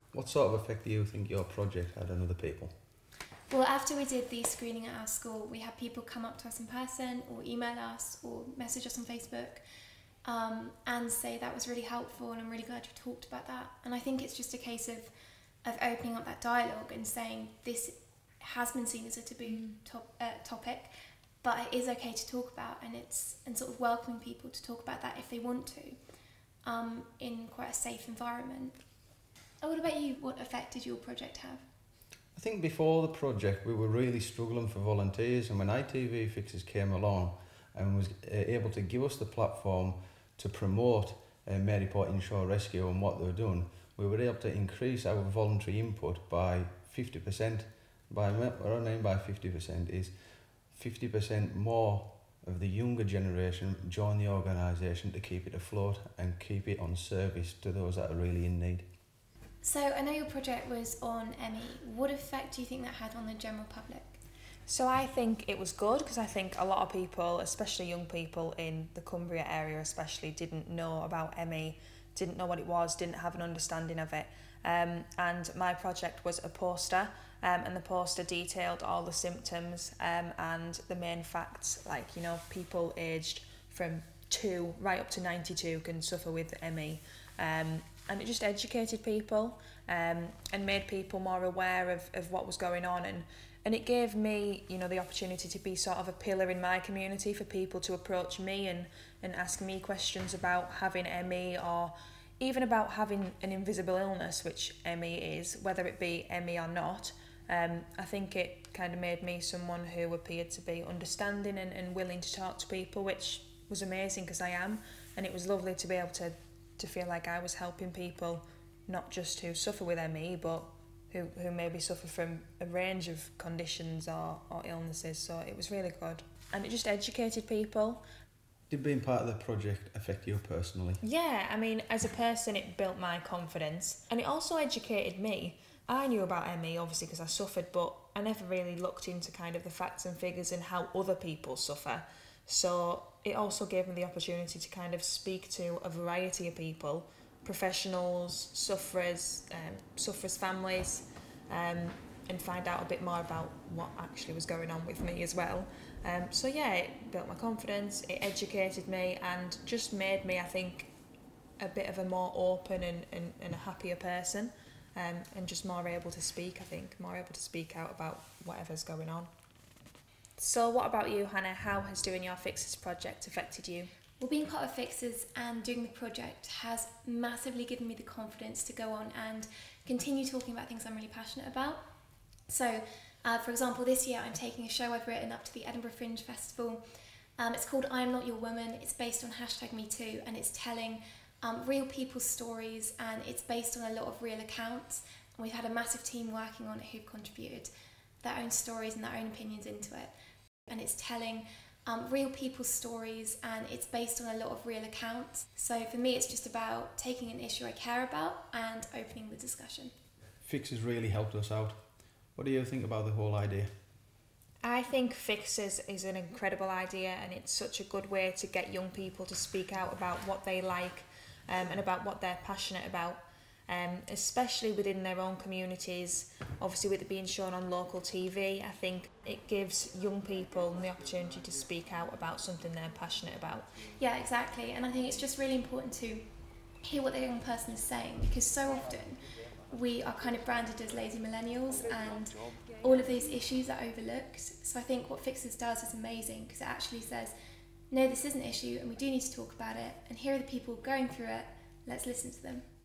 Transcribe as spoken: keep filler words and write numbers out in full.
What sort of effect do you think your project had on other people? Well, after we did the screening at our school, we had people come up to us in person or email us or message us on Facebook um, and say that was really helpful and I'm really glad you talked about that. And I think it's just a case of, of opening up that dialogue and saying this has been seen as a taboo top, uh, topic, but it is okay to talk about, and it's and sort of welcoming people to talk about that if they want to um, in quite a safe environment. Oh, what about you? What effect did your project have? I think before the project we were really struggling for volunteers, and when I T V Fixes came along and was uh, able to give us the platform to promote uh, Maryport Inshore Rescue and what they were doing, we were able to increase our voluntary input by fifty percent. By what I mean by fifty percent is fifty percent more of the younger generation join the organisation to keep it afloat and keep it on service to those that are really in need. So I know your project was on Emmy. What effect do you think that had on the general public? So I think it was good because I think a lot of people, especially young people in the Cumbria area especially, didn't know about Emmy, didn't know what it was, didn't have an understanding of it. Um, and my project was a poster, um, and the poster detailed all the symptoms um, and the main facts, like, you know, people aged from two right up to ninety-two can suffer with Emmy. Um, and it just educated people um, and made people more aware of, of what was going on, and, and it gave me, you know, the opportunity to be sort of a pillar in my community for people to approach me and, and ask me questions about having Emmy, or even about having an invisible illness, which Emmy is, whether it be Emmy or not. Um, I think it kind of made me someone who appeared to be understanding and, and willing to talk to people, which was amazing because I am, and it was lovely to be able to to feel like I was helping people, not just who suffer with Emmy, but who, who maybe suffer from a range of conditions or, or illnesses. So it was really good. And it just educated people. Did being part of the project affect you personally? Yeah, I mean, as a person, it built my confidence. And it also educated me. I knew about Emmy, obviously, because I suffered, but I never really looked into kind of the facts and figures and how other people suffer. So it also gave me the opportunity to kind of speak to a variety of people, professionals, sufferers, um, sufferers' families, um, and find out a bit more about what actually was going on with me as well. Um, so yeah, it built my confidence, it educated me, and just made me, I think, a bit of a more open and, and, and a happier person, um, and just more able to speak, I think, more able to speak out about whatever's going on. So what about you, Hannah? How has doing your Fixes project affected you? Well, being part of Fixes and doing the project has massively given me the confidence to go on and continue talking about things I'm really passionate about. So, uh, for example, this year I'm taking a show I've written up to the Edinburgh Fringe Festival. Um, it's called I Am Not Your Woman. It's based on hashtag Me Too, and it's telling um, real people's stories, and it's based on a lot of real accounts. And we've had a massive team working on it who've contributed their own stories and their own opinions into it. And it's telling um, real people's stories, and it's based on a lot of real accounts. So for me, it's just about taking an issue I care about and opening the discussion. Fixes really helped us out. What do you think about the whole idea? I think Fixes is an incredible idea, and it's such a good way to get young people to speak out about what they like um, and about what they're passionate about. Um, especially within their own communities, obviously with it being shown on local T V, I think it gives young people the opportunity to speak out about something they're passionate about. Yeah, exactly, and I think it's just really important to hear what the young person is saying, because so often we are kind of branded as lazy millennials and all of these issues are overlooked. So I think what Fixes does is amazing, because it actually says, no, this is an issue and we do need to talk about it, and here are the people going through it, let's listen to them.